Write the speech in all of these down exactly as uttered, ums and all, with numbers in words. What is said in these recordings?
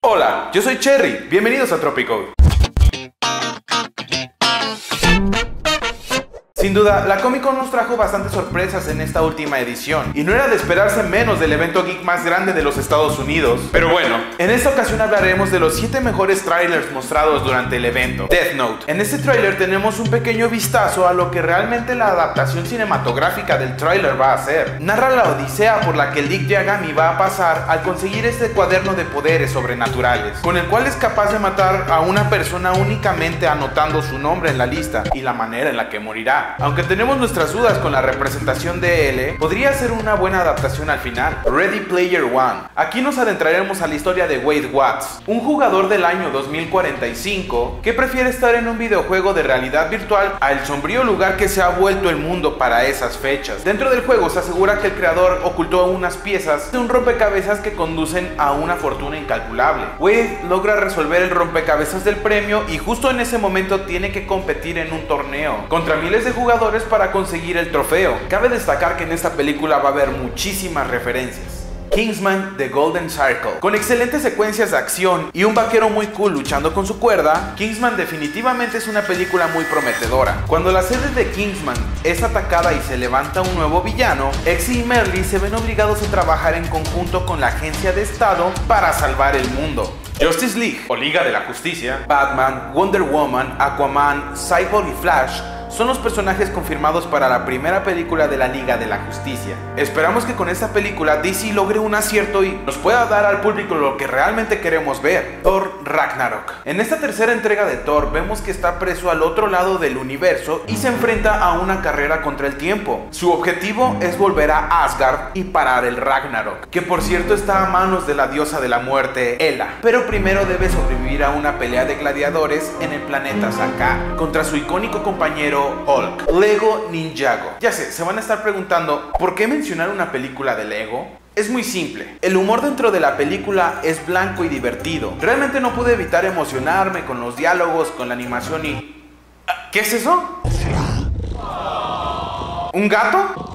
Hola, yo soy Cherry, bienvenidos a Tropico. Sin duda, la Comic Con nos trajo bastantes sorpresas en esta última edición, y no era de esperarse menos del evento geek más grande de los Estados Unidos. Pero bueno, en esta ocasión hablaremos de los siete mejores trailers mostrados durante el evento. Death Note. En este trailer tenemos un pequeño vistazo a lo que realmente la adaptación cinematográfica del trailer va a ser. Narra la odisea por la que Light Yagami va a pasar al conseguir este cuaderno de poderes sobrenaturales, con el cual es capaz de matar a una persona únicamente anotando su nombre en la lista y la manera en la que morirá. Aunque tenemos nuestras dudas con la representación de L, podría ser una buena adaptación al final. Ready Player One. Aquí nos adentraremos a la historia de Wade Watts, un jugador del año dos mil cuarenta y cinco que prefiere estar en un videojuego de realidad virtual al sombrío lugar que se ha vuelto el mundo para esas fechas. Dentro del juego se asegura que el creador ocultó unas piezas de un rompecabezas que conducen a una fortuna incalculable. Wade logra resolver el rompecabezas del premio y justo en ese momento tiene que competir en un torneo contra miles de jugadores jugadores para conseguir el trofeo. Cabe destacar que en esta película va a haber muchísimas referencias. Kingsman The Golden Circle. Con excelentes secuencias de acción y un vaquero muy cool luchando con su cuerda, Kingsman definitivamente es una película muy prometedora. Cuando la sede de Kingsman es atacada y se levanta un nuevo villano, X y Merly se ven obligados a trabajar en conjunto con la agencia de Estado para salvar el mundo. Justice League, o Liga de la Justicia, Batman, Wonder Woman, Aquaman, Cyborg y Flash son los personajes confirmados para la primera película de la Liga de la Justicia. Esperamos que con esta película D C logre un acierto y nos pueda dar al público lo que realmente queremos ver. Thor Ragnarok. En esta tercera entrega de Thor vemos que está preso al otro lado del universo y se enfrenta a una carrera contra el tiempo. Su objetivo es volver a Asgard y parar el Ragnarok, que por cierto está a manos de la diosa de la muerte, Hela. Pero primero debe sobrevivir a una pelea de gladiadores en el planeta Sakaar contra su icónico compañero Hulk. Lego Ninjago. Ya sé, se van a estar preguntando ¿por qué mencionar una película de Lego? Es muy simple. El humor dentro de la película es blanco y divertido. Realmente no pude evitar emocionarme con los diálogos, con la animación y... ¿Qué es eso? ¿Un gato?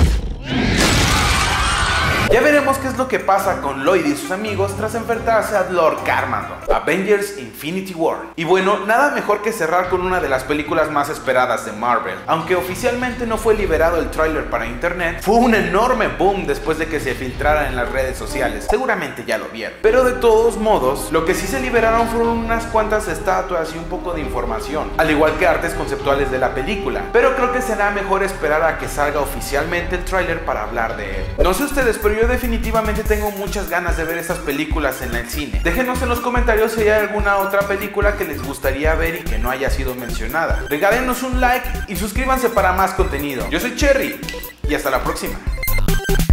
Ya veremos qué es lo que pasa con Lloyd y sus amigos tras enfrentarse a Lord Carmageddon. Avengers Infinity War. Y bueno, nada mejor que cerrar con una de las películas más esperadas de Marvel. Aunque oficialmente no fue liberado el tráiler para internet, fue un enorme boom después de que se filtrara en las redes sociales. Seguramente ya lo vieron. Pero de todos modos, lo que sí se liberaron fueron unas cuantas estatuas y un poco de información, al igual que artes conceptuales de la película. Pero creo que será mejor esperar a que salga oficialmente el tráiler para hablar de él. No sé ustedes, pero yo definitivamente tengo muchas ganas de ver estas películas en el cine. Déjenos en los comentarios si hay alguna otra película que les gustaría ver y que no haya sido mencionada. Regálenos un like y suscríbanse para más contenido. Yo soy Cherry y hasta la próxima.